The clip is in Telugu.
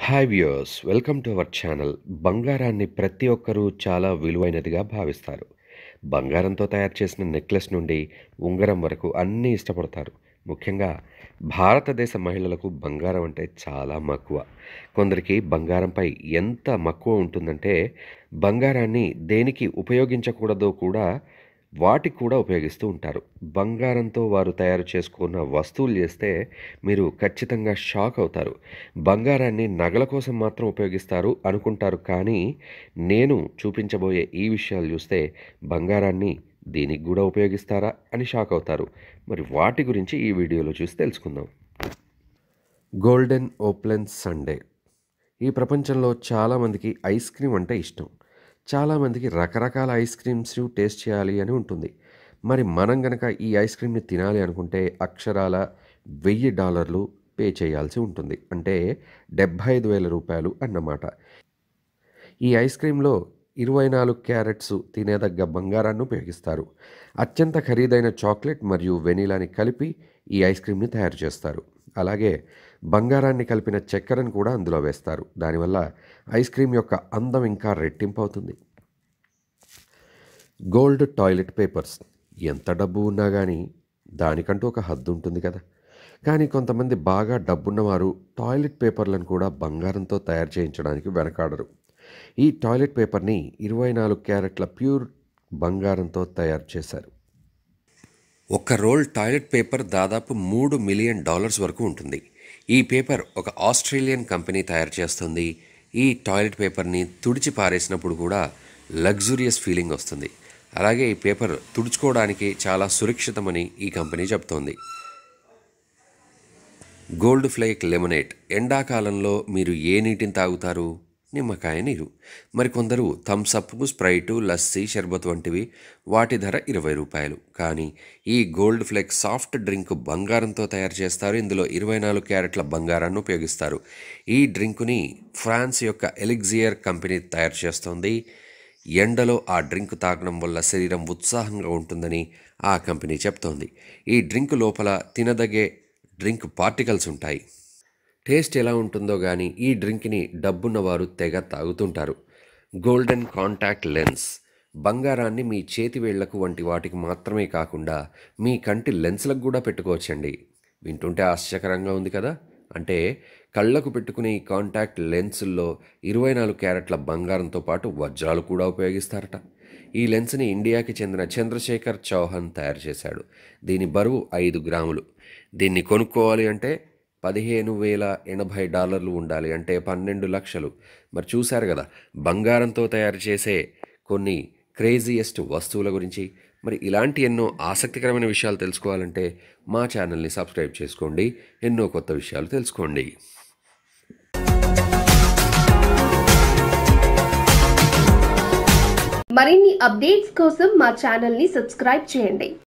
Hi viewers welcome to our channel. బంగారాన్ని ప్రతి ఒక్కరూ చాలా విలువైనదిగా భావిస్తారు. బంగారంతో తయారు చేసిన నెక్లెస్ నుండి ఉంగరం వరకు అన్నీ ఇష్టపడతారు. ముఖ్యంగా భారతదేశ మహిళలకు బంగారం అంటే చాలా మక్కువ. కొందరికి బంగారంపై ఎంత మక్కువ ఉంటుందంటే బంగారాన్ని దేనికి ఉపయోగించకూడదో కూడా వాటికి కూడా ఉపయోగిస్తూ ఉంటారు. బంగారంతో వారు తయారు చేసుకున్న వస్తువులు చేస్తే మీరు ఖచ్చితంగా షాక్ అవుతారు. బంగారాన్ని నగల కోసం మాత్రం ఉపయోగిస్తారు అనుకుంటారు, కానీ నేను చూపించబోయే ఈ విషయాలు చూస్తే బంగారాన్ని దీనికి గూడా ఉపయోగిస్తారా అని షాక్ అవుతారు. మరి వాటి గురించి ఈ వీడియోలో చూసి తెలుసుకుందాం. Golden opulence sundae. ఈ ప్రపంచంలో చాలామందికి ఐస్ క్రీమ్ అంటే ఇష్టం. చాలామందికి రకరకాల ఐస్ క్రీమ్స్ టేస్ట్ చేయాలి అని ఉంటుంది. మరి మనం గనక ఈ ఐస్ క్రీమ్‌ని తినాలి అనుకుంటే అక్షరాల $1000 పే చేయాల్సి ఉంటుంది. అంటే రూ. 75,000 అన్నమాట. ఈ ఐస్ క్రీమ్‌లో 24 క్యారెట్స్ తినేదగ్గ బంగారాన్ని ఉపయోగిస్తారు. అత్యంత ఖరీదైన చాక్లెట్ మరియు వెనిలాని కలిపి ఈ ఐస్ క్రీమ్‌ని తయారు చేస్తారు. అలాగే బంగారాన్ని కలిపిన చక్కెరను కూడా అందులో వేస్తారు. దానివల్ల ఐస్ క్రీమ్ యొక్క అందం ఇంకా రెట్టింపు అవుతుంది. Gold toilet papers. ఎంత డబ్బు ఉన్నా గానీ దానికంటూ ఒక హద్దు ఉంటుంది కదా! కానీ కొంతమంది బాగా డబ్బున్నవారు టాయిలెట్ పేపర్లను కూడా బంగారంతో తయారు చేయించడానికి వెనకాడరు. ఈ టాయిలెట్ పేపర్‌ని 24 క్యారెట్ల ప్యూర్ బంగారంతో తయారు చేశారు. ఒక రోల్ టాయిలెట్ పేపర్ దాదాపు $3 మిలియన్ వరకు ఉంటుంది. ఈ పేపర్ ఒక ఆస్ట్రేలియన్ కంపెనీ తయారు చేస్తుంది. ఈ టాయిలెట్ పేపర్ని తుడిచి పారేసినప్పుడు కూడా లగ్జూరియస్ ఫీలింగ్ వస్తుంది. అలాగే ఈ పేపర్ తుడుచుకోవడానికి చాలా సురక్షితమని ఈ కంపెనీ చెప్తోంది. Gold flake lemonade. ఎండాకాలంలో మీరు ఏ నీటిని తాగుతారు? నిమ్మకాయ నీరు. మరికొందరు థమ్స్ అప్, స్ప్రైటు, లస్సీ, షర్బత్ వంటివి. వాటి ధర రూ. 20. కానీ ఈ గోల్డ్ ఫ్లేక్ సాఫ్ట్ డ్రింక్ బంగారంతో తయారు చేస్తారు. ఇందులో 24 క్యారెట్ల బంగారాన్ని ఉపయోగిస్తారు. ఈ డ్రింకుని ఫ్రాన్స్ యొక్క ఎలిక్జియర్ కంపెనీ తయారు చేస్తోంది. ఎండలో ఆ డ్రింక్ తాగడం వల్ల శరీరం ఉత్సాహంగా ఉంటుందని ఆ కంపెనీ చెప్తోంది. ఈ డ్రింక్ లోపల తినదగే డ్రింక్ పార్టికల్స్ ఉంటాయి. టేస్ట్ ఎలా ఉంటుందో కానీ ఈ డ్రింక్ని డబ్బున్నవారు తెగ తాగుతుంటారు. Golden contact lens. బంగారాన్ని మీ చేతి వేళ్లకు వంటి వాటికి మాత్రమే కాకుండా మీ కంటి లెన్స్లకు కూడా పెట్టుకోవచ్చండి. వింటుంటే ఆశ్చర్యకరంగా ఉంది కదా! అంటే కళ్ళకు పెట్టుకునే ఈ కాంటాక్ట్ లెన్సుల్లో 24 క్యారెట్ల బంగారంతో పాటు వజ్రాలు కూడా ఉపయోగిస్తారట. ఈ లెన్స్ని ఇండియాకి చెందిన చంద్రశేఖర్ చౌహాన్ తయారు చేశాడు. దీని బరువు 5 గ్రాములు. దీన్ని కొనుక్కోవాలి అంటే $15,080 ఉండాలి. అంటే 12 లక్షలు. మరి చూశారు కదా బంగారంతో తయారు చేసే కొన్ని క్రేజియస్ట్ వస్తువుల గురించి. మరి ఇలాంటి ఎన్నో ఆసక్తికరమైన విషయాలు తెలుసుకోవాలంటే మా ఛానల్ని సబ్స్క్రైబ్ చేసుకోండి. ఎన్నో కొత్త విషయాలు తెలుసుకోండి. మరిన్ని అప్డేట్స్ కోసం మా ఛానల్ని సబ్స్క్రైబ్ చేయండి.